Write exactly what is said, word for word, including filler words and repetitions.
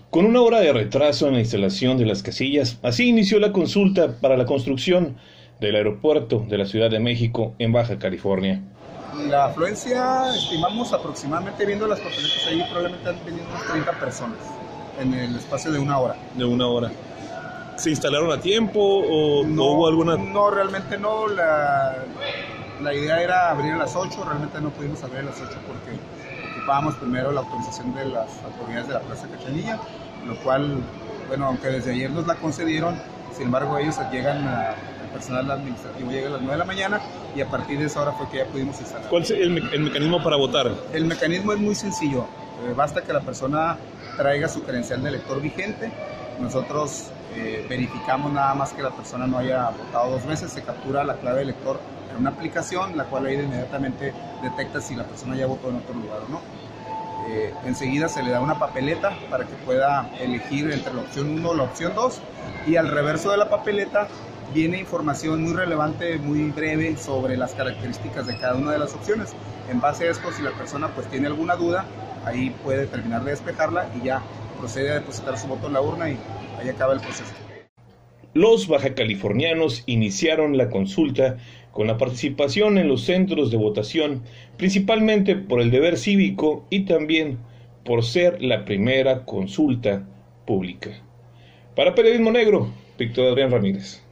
Con una hora de retraso en la instalación de las casillas, así inició la consulta para la construcción del aeropuerto de la Ciudad de México en Baja California. La afluencia, estimamos aproximadamente, viendo las papeletas ahí, probablemente han venido unas treinta personas en el espacio de una hora. De una hora. ¿Se instalaron a tiempo o no, hubo alguna...? No, realmente no. La, la idea era abrir a las ocho, realmente no pudimos abrir a las ocho porque ocupábamos primero la autorización de las autoridades de la Plaza Cachanilla, lo cual, bueno, aunque desde ayer nos la concedieron, sin embargo ellos llegan, a, el personal administrativo llega a las nueve de la mañana y a partir de esa hora fue que ya pudimos instalar. ¿Cuál es el, me el mecanismo para votar? El mecanismo es muy sencillo, eh, basta que la persona traiga su credencial de elector vigente, nosotros eh, verificamos nada más que la persona no haya votado dos veces, se captura la clave de elector en una aplicación, la cual ahí inmediatamente detecta si la persona ya votó en otro lugar o no. Eh, enseguida se le da una papeleta para que pueda elegir entre la opción uno o la opción dos, y al reverso de la papeleta viene información muy relevante, muy breve sobre las características de cada una de las opciones. En base a esto, si la persona pues tiene alguna duda, ahí puede terminar de despejarla y ya procede a depositar su voto en la urna y ahí acaba el proceso. Los bajacalifornianos iniciaron la consulta con la participación en los centros de votación, principalmente por el deber cívico y también por ser la primera consulta pública. Para Periodismo Negro, Víctor Adrián Ramírez.